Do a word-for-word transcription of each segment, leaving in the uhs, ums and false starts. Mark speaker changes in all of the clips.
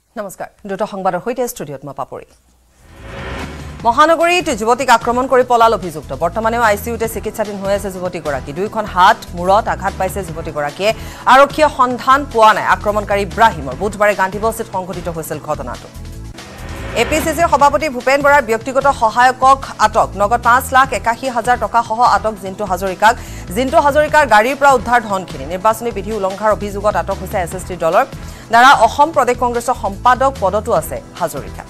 Speaker 1: নমস্কাৰ দুটো সংবাদৰ হৈতে ষ্টুডিঅত মই পাপৰি মহানগৰীত যুৱতীক আক্ৰমণ কৰি পলাল অভিযুক্ত বৰ্তমানেও আইসিইউতে চিকিৎসাধীন হৈ আছে যুৱতীগৰাকী দুইখন হাত মূৰত আঘাত পাইছে যুৱতীগৰাকীয়ে আৰক্ষীয়ে সন্ধান পোৱা নাই আক্ৰমণকাৰী ইব্ৰাহিমৰ বুধবাৰে গান্ধীবস্তিত সংঘটিত হৈছিল ঘটনাটো এপিচিচিৰ সভাপতি ভূপেন বৰাৰ ব্যক্তিগত সহায়কক আটক নগদ পাঁচ লাখ একাশী হাজাৰ টকা সহ আটক জিন্তু হাজৰিকাক জিন্তু হাজৰিকাৰ গাড়ীৰ পৰা উদ্ধাৰ ধনখিনি নিৰ্বাচনী বিধি উলংঘাৰ অভিযোগত আটক হৈছে এছএছটি দলৰ দ্বাৰা অসম প্ৰদেশ কংগ্ৰেছৰ সম্পাদক পদতো আছে হাজৰিকা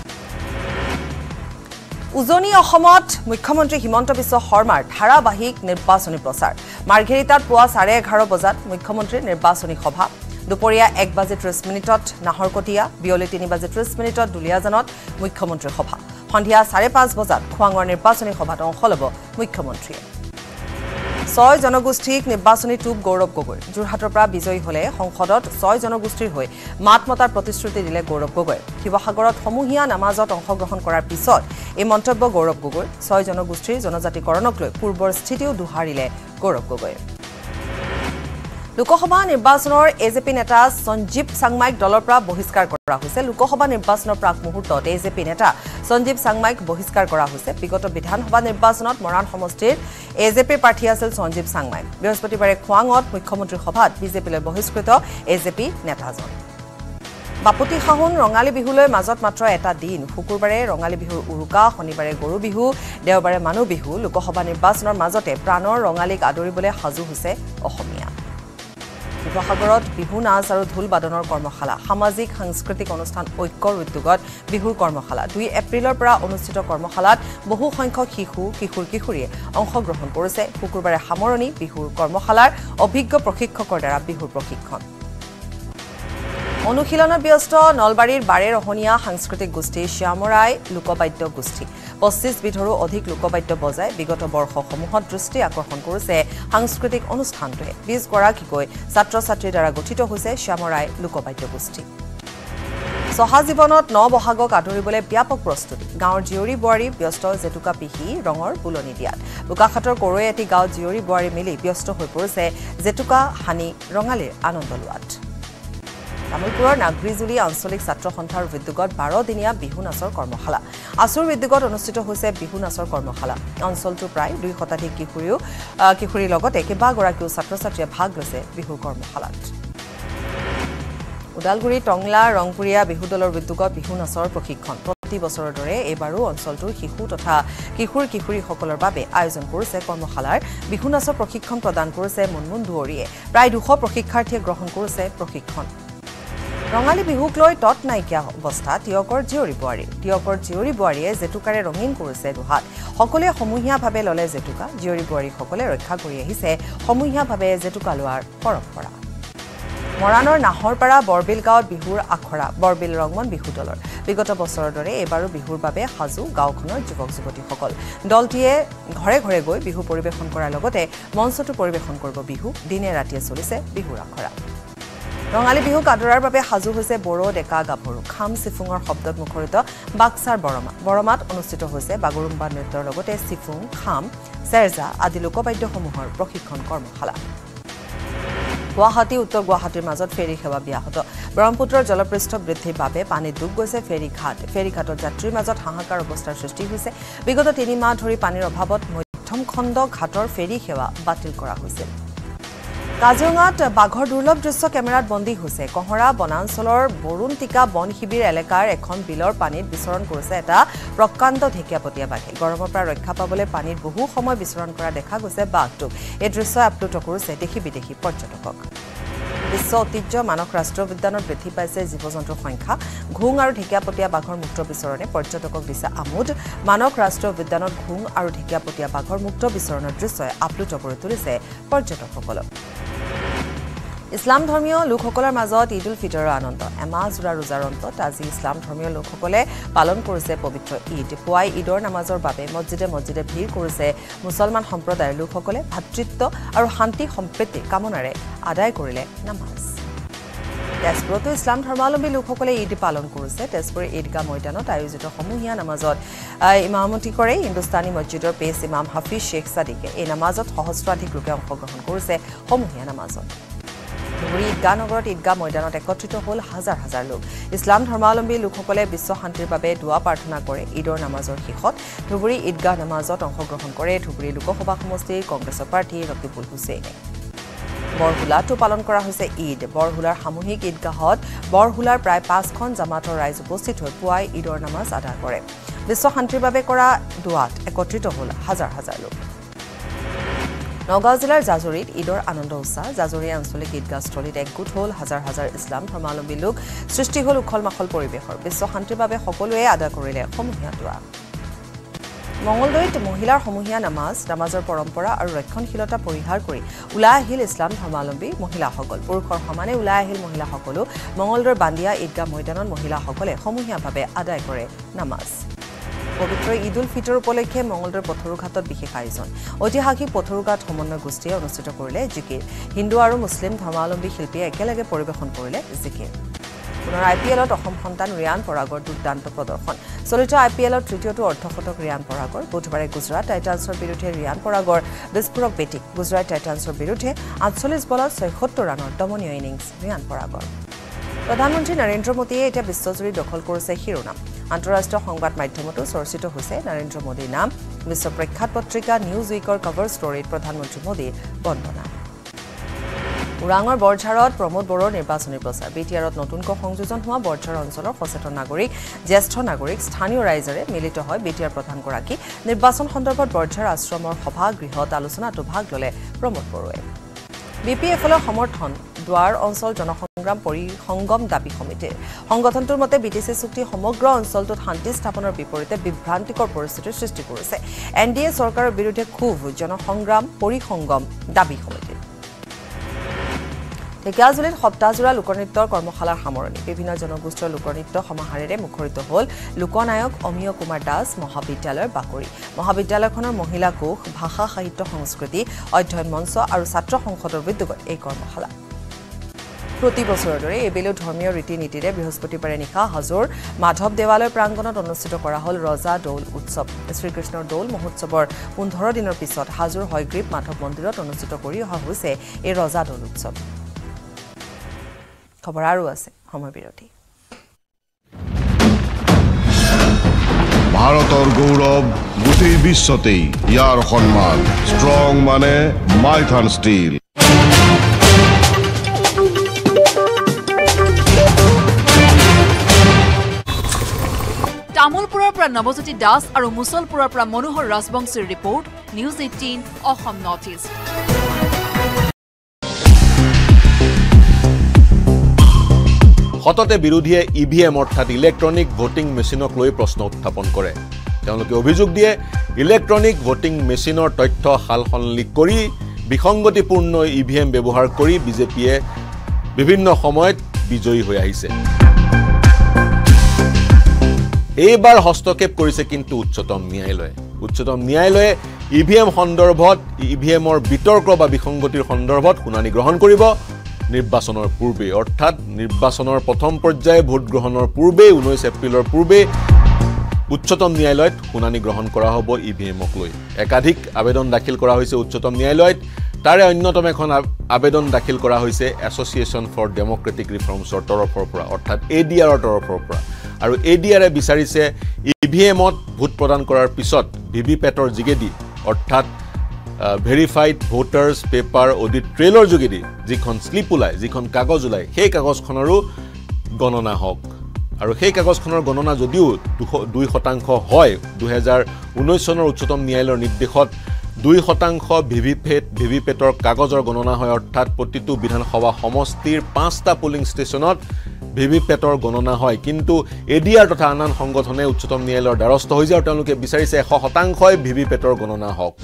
Speaker 1: উজনি অসমত মুখ্যমন্ত্ৰী হিমন্ত বিশ্ব শৰ্মাৰ ধাৰাবাহিক নিৰ্বাচনী প্ৰচাৰ মাৰ্ঘেৰিটাত পুৱা চাৰে এঘাৰ বজাত মুখ্যমন্ত্ৰীৰ নিৰ্বাচনী সভা দুপৰীয়া এক বাজি ত্ৰিশ মিনিটত নাহৰকটীয়া বিয়লি তিনি বাজি ত্ৰিশ মিনিটত দুলিয়াজানত মুখ্যমন্ত্ৰীৰ সভা সন্ধিয়া চাৰে পাঁচ বজাত খোৱাঙৰ নিৰ্বাচনী সভাত অংশ ল'ব মুখ্যমন্ত্ৰীয়ে ছয় জনগোষ্ঠীক নিৰ্বাচনী টুপ গৌৰৱ গগৈ যোৰহাটৰ পৰা বিজয়ী হলে সংসদত ছয় জনগোষ্ঠীৰ হৈ মাত মতাৰ প্ৰতিশ্ৰুতি দিলে গৌৰৱ গগৈ শিৱসাগৰত সমূহীয়া নামাজত অংশগ্ৰহণ কৰাৰ পিছত এই মন্তব্য গৌৰৱ গগৈ ছয় জনগোষ্ঠীৰ জনজাতিকৰণক লৈ পূৰ্বৰ স্থিতিও দুহাৰিলে গৌৰৱ গগৈ লোকসভা নিৰ্বাচনৰ এজেপি নেতা সঞ্জীৱ চাংমাইক দলৰ পৰা বহিষ্কাৰ কৰা হৈছে লোকসভা নিৰ্বাচনৰ প্ৰাক মুহূৰ্তত এজেপি নেতা সঞ্জীৱ চাংমাইক বহিষ্কাৰ কৰা হৈছে বিগত বিধানসভা নিৰ্বাচনত মৰাণ সমষ্টিৰ এজেপি প্ৰাৰ্থী আছিল সঞ্জীৱ চাংমাইক বৃহস্পতিবাৰে খোৱাঙত মুখ্যমন্ত্ৰীৰ সভাত বিজেপিলৈ বহিষ্কৃত এজেপি নেতাজন বাপুতি খাহুন ৰঙালী বিহুলৈ মাজত মাত্ৰ এটা দিন শুকুৰবাৰে ৰঙালী বিহুৰ উৰুকা শনিবাৰে গৰু বিহু দেওবাৰে মানুহ বিহু লোকসভা নিৰ্বাচনৰ মাজতে প্ৰাণৰ ৰঙালীক আদৰিবলৈ সাজু হৈছে অসমীয়া শিৱসাগৰত বিহু নাচ আৰু ঢোল বাদনৰ কৰ্মশালা সামাজিক সাংস্কৃতিক অনুষ্ঠান ঐক্যৰ উদ্যোগত বিহুৰ কৰ্মশালা দুই এপ্ৰিলৰ পৰা অনুষ্ঠিত কৰ্মশালাত বহু সংখ্যক শিশু কিশোৰ কিশোৰীয়ে অংশগ্ৰহণ কৰিছে শুকুৰবাৰে সামৰণি বিহুৰ কৰ্মশালাৰ অভিজ্ঞ প্ৰশিক্ষকৰ দ্বাৰা বিহুৰ প্ৰশিক্ষণ অনুশীলনত ব্যস্ত নলবাৰীৰ বাৰে ৰহণীয়া সাংস্কৃতিক গোষ্ঠী শ্যামৰাই লোকবাদ্য গোষ্ঠী পঁচিছ বিধৰো অধিক লোকবাদ্য বজাই বিগত বৰ্ষসমূহত দৃষ্টি আকৰ্ষণ কৰিছে সাংস্কৃতিক অনুষ্ঠানটোৱে বিশ গৰাকীকৈ ছাত্ৰ ছাত্ৰীৰ দ্বাৰা গঠিত হৈছে শ্যামৰাই লোকবাদ্য গোষ্ঠী সহা জীৱনত ন বহাগক আদৰিবলৈ ব্যাপক প্ৰস্তুতি গাঁৱৰ জীয়ৰী বোৱাৰী ব্যস্ত জেতুকা পিহি ৰঙৰ বুলনি দিয়াত বোকাখাটৰ কৰৈ এটি গাঁৱত জীয়ৰী বোৱাৰী মিলি ব্যস্ত হৈ পৰিছে জেতুকা হানি ৰঙালীৰ আনন্দ লোৱাত তামুলপুৰৰ নাগৰিজুলি আঞ্চলিক ছাত্ৰ সন্থাৰ উদ্যোগত বাৰ দিনীয়া বিহু নাচৰ কৰ্মশালা আছুৰ উদ্যোগত অনুষ্ঠিত হৈছে বিহু নাচৰ কৰ্মশালা অঞ্চলটোৰ প্ৰায় দুই শতাধিক কিশোৰীও কিশোৰীৰ লগতে কেইবাগৰাকীও ছাত্ৰ ছাত্ৰীয়ে ভাগ লৈছে বিহুৰ কৰ্মশালাত উদালগুৰি টংলা ৰংপুৰীয়া বিহু দলৰ উদ্যোগত বিহু নাচৰ প্ৰশিক্ষণ প্ৰতি বছৰৰ দৰে এইবাৰো অঞ্চলটোৰ শিশু তথা কিশোৰ কিশোৰীসকলৰ বাবে আয়োজন কৰিছে কৰ্মশালাৰ বিহু নাচৰ প্ৰশিক্ষণ প্ৰদান কৰিছে মুনমুন দুৱৰীয়ে প্ৰায় দুশ প্ৰশিক্ষাৰ্থীয়ে গ্ৰহণ কৰিছে প্ৰশিক্ষণ ৰঙালী বিহুক লৈ তত নাইকিয়া অৱস্থা টিয়কৰ জীয়ৰী বোৱাৰী টিয়কৰ জীয়ৰী বোৱাৰীয়ে জেতুকাৰে ৰঙীন কৰিছে দুহাত সকলোৱে সমূহীয়াভাৱে ল'লে জেতুকা জীয়ৰী বোৱাৰীসকলে ৰক্ষা কৰি আহিছে সমূহীয়াভাৱে জেতুকা লোৱাৰ পৰম্পৰা মৰাণৰ নাহৰপাৰা বৰবিল গাঁৱত বিহুৰ আখৰা বৰবিল ৰংমন বিহু দলৰ বিগত বছৰৰ দৰে এইবাৰো বিহুৰ বাবে সাজু গাঁওখনৰ যুৱক যুৱতীসকল দলটিয়ে ঘৰে ঘৰে গৈ বিহু পৰিৱেশন কৰাৰ লগতে মঞ্চতো পৰিৱেশন কৰিব বিহু দিনে ৰাতিয়ে চলিছে বিহুৰ আখৰা ৰঙালী বিহুক আদৰাৰ বাবে সাজু হৈছে বড়ো ডেকা গাভৰু খাম চিফুঙৰ শব্দত মুখৰিত বাক্সাৰ বৰমা বৰমাত অনুষ্ঠিত হৈছে বাগুৰুম্বা নৃত্যৰ লগতে চিফুং খাম চেৰজা আদি লোকবাদ্যসমূহৰ প্ৰশিক্ষণ কৰ্মশালা গুৱাহাটী উত্তৰ গুৱাহাটীৰ মাজত ফেৰী সেৱা ব্যাহত ব্ৰহ্মপুত্ৰৰ জলপৃষ্ঠ বৃদ্ধিৰ বাবে পানীত ডুব গৈছে ফেৰী ঘাট ফেৰী ঘাটত যাত্ৰীৰ মাজত হাহাকাৰ অৱস্থাৰ সৃষ্টি হৈছে বিগত তিনি মাহ ধৰি পানীৰ অভাৱত মধ্যম খণ্ড ঘাটৰ ফেৰী সেৱা বাতিল কৰা হৈছিল কাজিৰঙাত বাঘৰ দুৰ্লভ দৃশ্য কেমেৰাত বন্দী হৈছে কহৰা বনাঞ্চলৰ বৰুণটিকা বন শিবিৰ এলেকাৰ এখন বিলৰ পানীত বিচৰণ কৰিছে এটা প্ৰকাণ্ড ঢেকীয়াপতীয়া বাঘে গৰমৰ পৰা ৰক্ষা পাবলৈ পানীত বহু সময় বিচৰণ কৰা দেখা গৈছে বাঘটোক এই দৃশ্য আপ্লুত কৰিছে দেশী বিদেশী পৰ্যটকক বিশ্ব ঐতিহ্য মানস ৰাষ্ট্ৰীয় উদ্যানত বৃদ্ধি পাইছে জীৱ জন্তুৰ সংখ্যা ঘোং আৰু ঢেকীয়াপতীয়া বাঘৰ মুক্ত বিচৰণে পৰ্যটকক দিছে আমোদ মানস ৰাষ্ট্ৰীয় উদ্যানত ঘোং আৰু ঢেকীয়াপতীয়া বাঘৰ মুক্ত বিচৰণৰ দৃশ্যই আপ্লুত কৰি তুলিছে পৰ্যটকসকলক ইছলাম ধৰ্মীয় লোকসকলৰ মাজত ঈদ উল ফিতৰৰ আনন্দ এমাহ জোৰা ৰোজাৰ অন্তত আজি ইছলাম ধৰ্মীয় লোকসকলে পালন কৰিছে পবিত্ৰ ঈদ পুৱাই ঈদৰ নামাজৰ বাবে মছজিদে মছজিদে ভিৰ কৰিছে মুছলমান সম্প্ৰদায়ৰ লোকসকলে ভাতৃত্ব আৰু শান্তি সম্প্ৰীতি কামনাৰে আদায় কৰিলে নামাজ তেজপুৰতো ইছলাম ধৰ্মাৱলম্বী লোকসকলে ঈদ পালন কৰিছে তেজপুৰ ঈদগাহ ময়দানত আয়োজিত সমূহীয়া নামাজত ইমামতি কৰে হিন্দুস্তানী মছজিদৰ পেছ ইমাম হাফিজ শ্বেখ সাদিকে এই নামাজত সহস্ৰাধিক লোকে অংশগ্ৰহণ কৰিছে সমূহীয়া নামাজত ধুবুৰী ঈদগাহ নগৰত ঈদগাহ ময়দানত একত্ৰিত হ'ল হাজাৰ হাজাৰ লোক ইছলাম ধৰ্মাৱলম্বী লোকসকলে বিশ্ব শান্তিৰ বাবে দোৱা প্ৰাৰ্থনা কৰে ঈদৰ নামাজৰ শেষত ধুবুৰী ঈদগাহ নামাজত অংশগ্ৰহণ কৰে ধুবুৰী লোকসভা সমষ্টিৰ কংগ্ৰেছৰ প্ৰাৰ্থী ৰকিবুল হুছেইনে বৰহুলাটো পালন কৰা হৈছে ঈদ বৰহুলাৰ সামূহিক ঈদগাহত বৰহুলাৰ প্ৰায় পাঁচখন জামাতৰ ৰাইজ উপস্থিত হৈ পুৱাই ঈদৰ নামাজ আদায় কৰে বিশ্ব শান্তিৰ বাবে কৰা দোৱাত একত্ৰিত হ'ল হাজাৰ হাজাৰ লোক নগাঁও জিলাৰ জাজৰিত ঈদৰ আনন্দ উৎসাহ জাজৰি আঞ্চলিক ঈদগাহস্থলীত একগোট হ'ল হাজাৰ হাজাৰ ইছলাম ধৰ্মাৱলম্বী লোক সৃষ্টি হ'ল উখল মাখল পৰিৱেশৰ বিশ্ব শান্তিৰ বাবে সকলোৱে আদায় কৰিলে সমূহীয়া দোৱা মঙলদৈত মহিলাৰ সমূহীয়া নামাজ নামাজৰ পৰম্পৰা আৰু ৰক্ষণশীলতা পৰিহাৰ কৰি ওলাই আহিল ইছলাম ধৰ্মাৱলম্বী মহিলাসকল পুৰুষৰ সমানে ওলাই আহিল মহিলাসকলো মঙলদৈৰ বান্দিয়া ঈদগাহ ময়দানত মহিলাসকলে সমূহীয়াভাৱে আদায় কৰে নামাজ পবিত্ৰ ঈদ উল ফিতৰ উপলক্ষে মঙলদৈৰ পথৰুঘাটত বিশেষ আয়োজন ঐতিহাসিক পথৰুঘাট সমন্বয় গোষ্ঠীয়ে অনুষ্ঠিত কৰিলে জিকিৰ হিন্দু আৰু মুছলিম ধৰ্মাৱলম্বী শিল্পীয়ে একেলগে পৰিৱেশন কৰিলে জিকিৰ পুনৰ আই পি এলত অসম সন্তান ৰিয়ান পৰাগৰ দুৰ্দান্ত প্ৰদৰ্শন চলিত আই পি এলত তৃতীয়টো অৰ্ধশতক ৰিয়ান পৰাগৰ বুধবাৰে গুজৰাট টাইটান্সৰ বিৰুদ্ধে ৰিয়ান পৰাগৰ বিস্ফোৰক বেটিং গুজৰাট টাইটান্সৰ বিৰুদ্ধে আঠচল্লিছ বলত ছয়সত্তৰ ৰানৰ দমনীয় ইনিংছ ৰিয়ান পৰাগৰ প্ৰধানমন্ত্ৰী নৰেন্দ্ৰ মোদীয়ে এতিয়া বিশ্বজুৰি দখল কৰিছে শিৰোনাম আন্তঃৰাষ্ট্ৰীয় সংবাদ মাধ্যমতো চৰ্চিত হৈছে নৰেন্দ্ৰ মোদীৰ নাম বিশ্ব প্ৰখ্যাত পত্ৰিকা নিউজ উইকৰ কভাৰ ষ্টৰীত প্ৰধানমন্ত্ৰী মোদীৰ বন্দনা ওৰাঙৰ বৰঝাৰত প্ৰমোদ বড়োৰ নিৰ্বাচনী প্ৰচাৰ বি টি আৰত নতুনকৈ সংযোজন হোৱা বৰঝাৰ অঞ্চলৰ সচেতন নাগৰিক জ্যেষ্ঠ নাগৰিক স্থানীয় ৰাইজেৰে মিলিত হয় বি টি আৰ প্ৰধানগৰাকী নিৰ্বাচন সন্দৰ্ভত বৰঝাৰ আশ্ৰমৰ সভা গৃহত আলোচনাতো ভাগ ল'লে প্ৰমোদ বড়োৱে বি পি এফৰ সমৰ্থন দুৱাৰ অঞ্চল জনসংগ্ৰাম পৰিসংগম দাবী সমিতিৰ সংগঠনটোৰ মতে বি টি চি চুক্তি সমগ্ৰ অঞ্চলটোত শান্তি স্থাপনৰ বিপৰীতে বিভ্ৰান্তিকৰ পৰিস্থিতিৰ সৃষ্টি কৰিছে এন ডি এ চৰকাৰৰ বিৰুদ্ধে ক্ষোভ জনসংগ্ৰাম পৰিসংগম দাবী সমিতিৰ ঢেকিয়াজুলিত সপ্তাহজোৰা লোকনৃত্যৰ কৰ্মশালাৰ সামৰণি বিভিন্ন জনগোষ্ঠীয় লোকনৃত্য সমাহাৰেৰে মুখৰিত হ'ল লোকনায়ক অমীয় কুমাৰ দাস মহাবিদ্যালয়ৰ বাকৰি মহাবিদ্যালয়খনৰ মহিলা কোষ ভাষা সাহিত্য সংস্কৃতি অধ্যয়ন মঞ্চ আৰু ছাত্ৰ সংসদৰ উদ্যোগত এই কৰ্মশালা প্ৰতি বছৰৰ দৰে এইবেলিও ধৰ্মীয় ৰীতি নীতিৰে বৃহস্পতিবাৰে নিশা হাজোৰ মাধৱ দেৱালয় প্ৰাংগণত অনুষ্ঠিত কৰা হ'ল ৰজা দৌল উৎসৱ শ্ৰীকৃষ্ণৰ দৌল মহোৎসৱৰ পোন্ধৰ দিনৰ পিছত হাজোৰ হয়গ্ৰীব মাধৱ মন্দিৰত অনুষ্ঠিত কৰি অহা হৈছে এই ৰজা দৌল উৎসৱ খবৰ আৰু আছে সময় বিৰতি
Speaker 2: ভাৰতৰ গৌৰৱ গোটেই বিশ্বতেই ইয়াৰ সন্মান ষ্ট্ৰং মানে মাইথান ষ্টীল
Speaker 3: তামুলপুৰৰ পৰা নৱজ্যোতি দাস আৰু মুছলপুৰৰ পৰা মনোহৰ ৰাজবংশীৰ report news eighteen Assam North East
Speaker 4: সততে বিৰোধীয়ে ই ভি এম অৰ্থাৎ ইলেক্ট্ৰনিক ভোটিং মেচিনক লৈ প্ৰশ্ন উত্থাপন কৰে তেওঁলোকে অভিযোগ দিয়ে ইলেক্ট্ৰনিক ভোটিং মেচিনৰ তথ্য সালসলনি কৰি বিসংগতিপূৰ্ণ ই ভি এম ব্যৱহাৰ কৰি বিজেপিয়ে বিভিন্ন সময়ত বিজয়ী হৈ আহিছে এইবাৰ হস্তক্ষেপ কৰিছে কিন্তু উচ্চতম ন্যায়ালয়ে উচ্চতম ন্যায়ালয়ে ই ভি এম সন্দৰ্ভত ই ভি এমৰ বিতৰ্ক বা বিসংগতিৰ সন্দৰ্ভত শুনানি গ্ৰহণ কৰিব নিৰ্বাচনৰ পূৰ্বে অৰ্থাৎ নিৰ্বাচনৰ প্ৰথম পৰ্যায়ে ভোট গ্ৰহণৰ পূৰ্বে ঊনৈছ এপ্ৰিলৰ পূৰ্বে উচ্চতম ন্যায়ালয়ত শুনানি গ্ৰহণ কৰা হ'ব ই ভি এমক লৈ একাধিক আবেদন দাখিল কৰা হৈছে উচ্চতম ন্যায়ালয়ত তাৰে অন্যতম এখন আবেদন দাখিল কৰা হৈছে এছ'চিয়েশ্যন ফৰ ডেম'ক্ৰেটিক ৰিফৰ্মছৰ তৰফৰ পৰা অৰ্থাৎ এ ডি আৰৰ তৰফৰ পৰা আৰু এ ডি আৰে বিচাৰিছে ই ভি এমত ভোট প্ৰদান কৰাৰ পিছত ভি ভি পেটৰ যোগেদি অৰ্থাৎ ভেৰিফাইড ভোটাৰ্ছ পেপাৰ অডিট ট্ৰেইলৰ যোগেদি যিখন শ্লিপ ওলায় যিখন কাগজ ওলায় সেই কাগজখনৰো গণনা হওক আৰু সেই কাগজখনৰ গণনা যদিও দুই শতাংশ হয় দুহেজাৰ ঊনৈছ চনৰ উচ্চতম ন্যায়ালয়ৰ নিৰ্দেশত দুই শতাংশ V V PAT V V পেটৰ কাগজৰ গণনা হয় অৰ্থাৎ প্ৰতিটো বিধানসভা সমষ্টিৰ পাঁচটা পলিং ষ্টেচনত ভি ভি পেটৰ গণনা হয় কিন্তু এ ডি আৰ তথা আন আন সংগঠনে উচ্চতম ন্যায়ালয়ৰ দ্বাৰস্থ হৈ যায় আৰু তেওঁলোকে বিচাৰিছে এশ শতাংশই ভি ভি পেটৰ গণনা হওক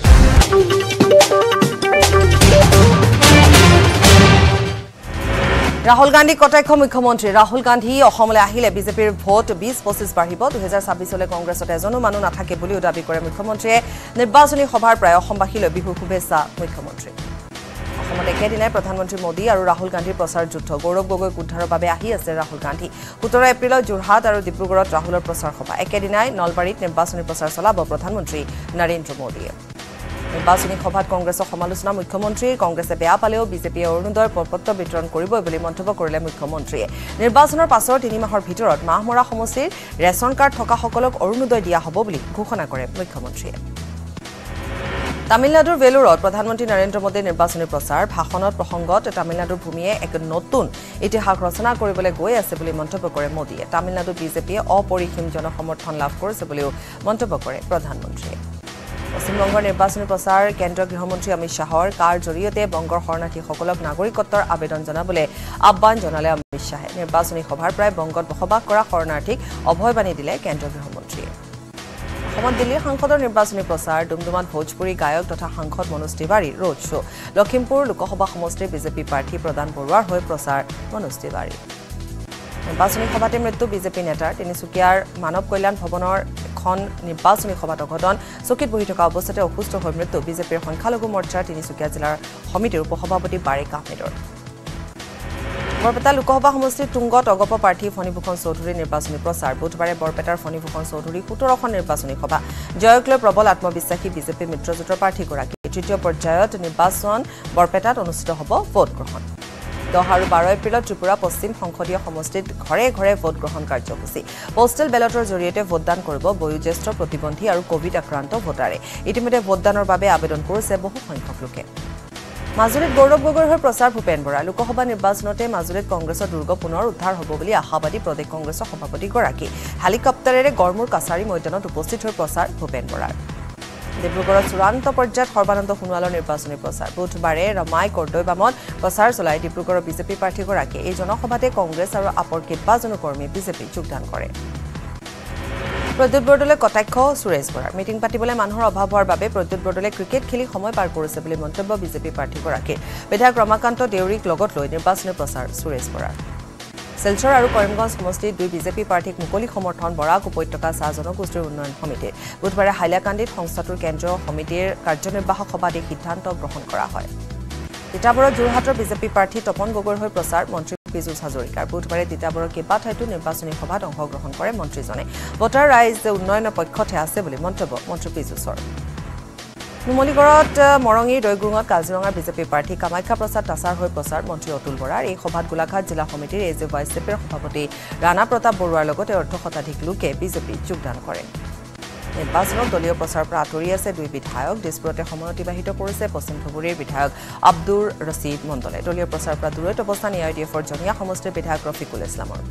Speaker 1: ৰাহুল গান্ধী কটাক্ষ মুখ্যমন্ত্ৰী ৰাহুল গান্ধী অসমলৈ আহিলে বিজেপিৰ ভোট বিশ পঁচিছ বাঢ়িব দুহেজাৰ ছাব্বিছলৈ কংগ্ৰেছত এজনো মানুহ নাথাকে বুলিও দাবী কৰে মুখ্যমন্ত্ৰীয়ে নিৰ্বাচনী সভাৰ প্ৰায় অসমবাসীলৈ বিহুৰ শুভেচ্ছা মুখ্যমন্ত্ৰী অসমত একেদিনাই প্ৰধানমন্ত্ৰী মোদী আৰু ৰাহুল গান্ধীৰ প্ৰচাৰ যুদ্ধ গৌৰৱ গগৈক উদ্ধাৰৰ বাবে আহি আছে ৰাহুল গান্ধী সোতৰ এপ্ৰিলত যোৰহাট আৰু ডিব্ৰুগড়ত ৰাহুলৰ প্ৰচাৰ সভা একেদিনাই নলবাৰীত নিৰ্বাচনী প্ৰচাৰ চলাব প্ৰধানমন্ত্ৰী নৰেন্দ্ৰ মোদীয়ে নিৰ্বাচনী সভাত কংগ্ৰেছৰ সমালোচনা মুখ্যমন্ত্ৰী কংগ্ৰেছে বেয়া পালেও বিজেপিয়ে অৰুণোদয়ৰ প্ৰপত্ৰ বিতৰণ কৰিব বুলি মন্তব্য কৰিলে মুখ্যমন্ত্ৰীয়ে নিৰ্বাচনৰ পাছৰ তিনি মাহৰ ভিতৰত মাহমৰা সমষ্টিৰ ৰেচন কাৰ্ড থকা সকলক অৰুণোদয় দিয়া হ'ব বুলি ঘোষণা কৰে মুখ্যমন্ত্ৰীয়ে তামিলনাডুৰ বেলুৰত প্ৰধানমন্ত্ৰী নৰেন্দ্ৰ মোদীৰ নিৰ্বাচনী প্ৰচাৰ ভাষণত প্ৰসংগত তামিলনাডুৰ ভূমিয়ে এক নতুন ইতিহাস ৰচনা কৰিবলৈ গৈ আছে বুলি মন্তব্য কৰে মোদীয়ে তামিলনাডু বিজেপিয়ে অপৰিসীম জনসমৰ্থন লাভ কৰিছে বুলিও মন্তব্য কৰে প্ৰধানমন্ত্ৰীয়ে পশ্চিমবংগৰ নিৰ্বাচনী প্ৰচাৰ কেন্দ্ৰীয় গৃহমন্ত্ৰী অমিত শাহৰ কাৰ জৰিয়তে বংগৰ শৰণাৰ্থীসকলক নাগৰিকত্বৰ আবেদন জনাবলৈ আহ্বান জনালে অমিত শাহে নিৰ্বাচনী সভাৰ পৰাই বংগত বসবাস কৰা শৰণাৰ্থীক অভয়বাণী দিলে কেন্দ্ৰীয় গৃহমন্ত্ৰীয়ে অসমত দিল্লীৰ সাংসদৰ নিৰ্বাচনী প্ৰচাৰ ডুমডুমাত ভোজপুৰী গায়ক তথা সাংসদ মনোজ তিৱাৰীৰ ৰোড শ্ব' লখিমপুৰ লোকসভা সমষ্টিৰ বিজেপি প্ৰাৰ্থী প্ৰদান বৰুৱাৰ হৈ প্ৰচাৰ মনোজ তিৱাৰী নিৰ্বাচনী সভাতে মৃত্যু বিজেপি নেতাৰ তিনিচুকীয়াৰ মানৱ কল্যাণ ভৱনৰ এখন নিৰ্বাচনী সভাত অঘটন চকীত বহি থকা অৱস্থাতে অসুস্থ হৈ মৃত্যু বিজেপিৰ সংখ্যালঘু মৰ্চাৰ তিনিচুকীয়া জিলাৰ সমিতিৰ উপসভাপতি বাৰিক আহমেদৰ বৰপেটা লোকসভা সমষ্টিৰ তুংগত অগপ প্ৰাৰ্থী ফণীভূষণ চৌধুৰীৰ নিৰ্বাচনী প্ৰচাৰ বুধবাৰে বৰপেটাৰ ফণীভূষণ চৌধুৰী সোতৰখন নিৰ্বাচনী সভা জয়ক লৈ প্ৰবল আত্মবিশ্বাসী বিজেপি মিত্ৰজোঁটৰ প্ৰাৰ্থীগৰাকী তৃতীয় পৰ্যায়ত নিৰ্বাচন বৰপেটাত অনুষ্ঠিত হ'ব ভোট গ্ৰহণ দহ আৰু বাৰ এপ্ৰিলত ত্ৰিপুৰা পশ্চিম সংসদীয় সমষ্টিত ঘৰে ঘৰে ভোট গ্ৰহণ কাৰ্যসূচী পোষ্টেল বেলটৰ জৰিয়তে ভোটদান কৰিব বয়োজ্যেষ্ঠ প্ৰতিবন্ধী আৰু কোভিড আক্ৰান্ত ভোটাৰে ইতিমধ্যে ভোটদানৰ বাবে আবেদন কৰিছে বহু সংখ্যক লোকে মাজুলীত গৌৰৱ গগৈৰ হৈ প্ৰচাৰ ভূপেন বৰা লোকসভা নিৰ্বাচনতে মাজুলীত কংগ্ৰেছৰ দুৰ্গ পুনৰ উদ্ধাৰ হ'ব বুলি আশাবাদী প্ৰদেশ কংগ্ৰেছৰ সভাপতিগৰাকী হেলিকপ্টাৰেৰে গড়মূৰ কাছাৰী ময়দানত উপস্থিত হৈ প্ৰচাৰ ভূপেন বৰাৰ ডিব্ৰুগড়ৰ চূড়ান্ত পৰ্যায়ত সৰ্বানন্দ সোণোৱালৰ নিৰ্বাচনী প্ৰচাৰ বুধবাৰে ৰমাই কৰ্দৈবামত প্ৰচাৰ চলাই ডিব্ৰুগড়ৰ বিজেপি প্ৰাৰ্থীগৰাকীয়ে এই জনসভাতে কংগ্ৰেছ আৰু আপৰ কেইবাজনো কৰ্মীয়ে বিজেপিত যোগদান কৰে প্ৰদ্যুৎ বৰদলৈ কটাক্ষ সুৰেশ বৰাৰ মিটিং পাতিবলৈ মানুহৰ অভাৱ হোৱাৰ বাবে প্ৰদ্যুৎ বৰদলৈ ক্ৰিকেট খেলি সময় পাৰ কৰিছে বুলি মন্তব্য বিজেপি প্ৰাৰ্থীগৰাকীৰ বিধায়ক ৰমাকান্ত দেউৰীক লগত লৈ নিৰ্বাচনী প্ৰচাৰ সুৰেশ বৰাৰ শিলচৰ আৰু কৰিমগঞ্জ সমষ্টিত দুই বিজেপি প্ৰাৰ্থীক মুকলি সমৰ্থন বৰাক উপত্যকা চাহ জনগোষ্ঠীৰ উন্নয়ন সমিতিৰ বুধবাৰে হাইলাকান্দিত সংস্থাটোৰ কেন্দ্ৰীয় সমিতিৰ কাৰ্যনিৰ্বাহক সভাত এই সিদ্ধান্ত গ্ৰহণ কৰা হয় তিতাবৰত যোৰহাটৰ বিজেপি প্ৰাৰ্থী তপন গগৈৰ হৈ প্ৰচাৰ মন্ত্ৰী পীযুষ হাজৰিকাৰ বুধবাৰে তিতাবৰৰ কেইবা ঠাইতো নিৰ্বাচনী সভাত অংশগ্ৰহণ কৰে মন্ত্ৰীজনে ভোটাৰ ৰাইজ উন্নয়নৰ পক্ষতে আছে বুলি মন্তব্য মন্ত্ৰী পীযুষৰ নুমলীগড়ত মৰঙীৰ দৈগুঙত কাজিৰঙাৰ বিজেপি প্ৰাৰ্থী কামাখ্যা প্ৰসাদ তাছাৰ হৈ প্ৰচাৰ মন্ত্ৰী অতুল বৰাৰ এই সভাত গোলাঘাট জিলা সমিতিৰ এ জে ৱাই চি পিৰ সভাপতি ৰাণা প্ৰতাপ বৰুৱাৰ লগতে অৰ্ধ শতাধিক লোকে বিজেপিত যোগদান কৰে নিৰ্বাচনত দলীয় প্ৰচাৰৰ পৰা আঁতৰি আছে দুই বিধায়ক দিছপুৰতে সময় অতিবাহিত কৰিছে পশ্চিম ধুবুৰীৰ বিধায়ক আব্দুৰ ৰছিদ মণ্ডলে দলীয় প্ৰচাৰৰ পৰা দূৰৈত অৱস্থান এ আই ডি এফৰ জনীয়া সমষ্টিৰ বিধায়ক ৰফিকুল ইছলামৰ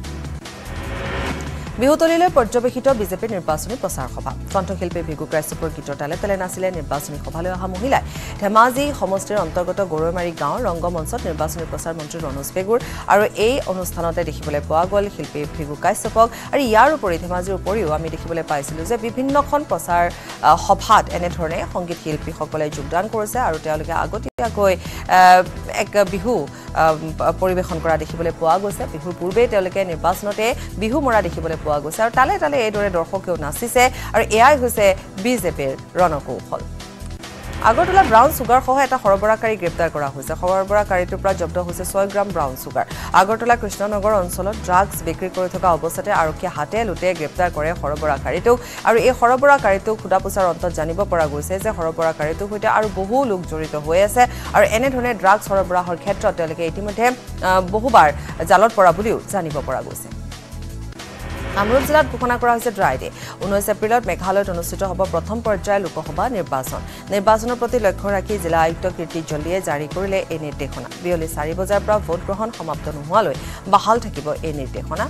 Speaker 1: বিহুতলীলৈ পৰ্যবেক্ষিত বিজেপিৰ নিৰ্বাচনী প্ৰচাৰ সভা কণ্ঠশিল্পী ভিগু ক্ৰাইষ্টপৰ গীতৰ তালে তালে নাছিলে নিৰ্বাচনী সভালৈ অহা মহিলাই ধেমাজি সমষ্টিৰ অন্তৰ্গত গৰৈমাৰী গাঁৱৰ ৰংগমঞ্চত নিৰ্বাচনী প্ৰচাৰ মন্ত্ৰী ৰনোজ পেগুৰ আৰু এই অনুষ্ঠানতে দেখিবলৈ পোৱা গ'ল শিল্পী ভিগু কাশ্যপক আৰু ইয়াৰ উপৰি ধেমাজিৰ উপৰিও আমি দেখিবলৈ পাইছিলোঁ যে বিভিন্নখন প্ৰচাৰ সভাত এনেধৰণে সংগীত শিল্পীসকলে যোগদান কৰিছে আৰু তেওঁলোকে আগতীয়াকৈ এক বিহু পৰিৱেশন কৰা দেখিবলৈ পোৱা গৈছে বিহুৰ পূৰ্বে তেওঁলোকে নিৰ্বাচনতে বিহু মৰা দেখিবলৈ পোৱা গৈছে আৰু তালে তালে এইদৰে দৰ্শকেও নাচিছে আৰু এয়াই হৈছে বিজেপিৰ ৰণকৌশল আগৰতলা ব্ৰাউন চুগাৰ সহ এটা সৰবৰাহকাৰী গ্ৰেপ্তাৰ কৰা হৈছে সৰবৰাহকাৰীটোৰ পৰা জব্দ হৈছে ছয় gram brown sugar Agartala Krishnanagar অঞ্চলত ড্ৰাগছ বিক্ৰী কৰি থকা অৱস্থাতে আৰক্ষীয়ে হাতে লুটে গ্ৰেপ্তাৰ কৰে সৰবৰাহকাৰীটোক আৰু এই সৰবৰাহকাৰীটোক সোধাপোছাৰ অন্তত জানিব পৰা গৈছে যে সৰবৰাহকাৰীটোৰ সৈতে আৰু বহু লোক জড়িত হৈ আছে আৰু এনেধৰণে ড্ৰাগছ সৰবৰাহৰ ক্ষেত্ৰত তেওঁলোকে ইতিমধ্যে বহুবাৰ জালত পৰা বুলিও জানিব পৰা গৈছে কামৰূপ জিলাত ঘোষণা কৰা হৈছে ড্ৰাই ডে ঊনৈছ এপ্ৰিলত মেঘালয়ত অনুষ্ঠিত হ'ব প্ৰথম পৰ্যায়ৰ লোকসভা নিৰ্বাচন নিৰ্বাচনৰ প্ৰতি লক্ষ্য ৰাখি জিলা আয়ুক্ত কীৰ্তি জল্লিয়ে জাৰি কৰিলে এই নিৰ্দেশনা বিয়লি চাৰি বজাৰ পৰা ভোট গ্ৰহণ সমাপ্ত নোহোৱালৈ বাহাল থাকিব এই নিৰ্দেশনা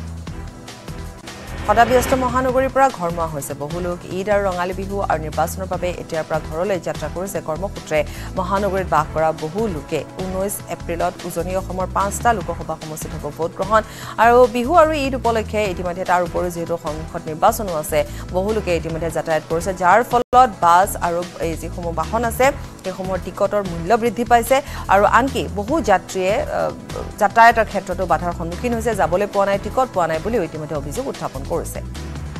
Speaker 1: সদাব্যস্ত মহানগৰীৰ পৰা ঘৰমুৱা হৈছে বহু লোক ঈদ আৰু ৰঙালী বিহু আৰু নিৰ্বাচনৰ বাবে এতিয়াৰ পৰা ঘৰলৈ যাত্ৰা কৰিছে কৰ্মসূত্ৰে মহানগৰীত বাস কৰা বহু লোকে ঊনৈছ এপ্ৰিলত উজনি অসমৰ পাঁচটা লোকসভা সমষ্টিত হ'ব ভোট গ্ৰহণ আৰু বিহু আৰু ঈদ উপলক্ষে ইতিমধ্যে তাৰ উপৰিও যিহেতু সংসদ নিৰ্বাচনো আছে বহু লোকে ইতিমধ্যে যাতায়াত কৰিছে যাৰ ফলত বাছ আৰু এই যিসমূহ বাহন আছে সেইসমূহৰ টিকটৰ মূল্য বৃদ্ধি পাইছে আৰু আনকি বহু যাত্ৰীয়ে যাতায়াতৰ ক্ষেত্ৰতো বাধাৰ সন্মুখীন হৈছে যাবলৈ পোৱা নাই টিকট পোৱা নাই বুলিও ইতিমধ্যে অভিযোগ উত্থাপন কৰিছে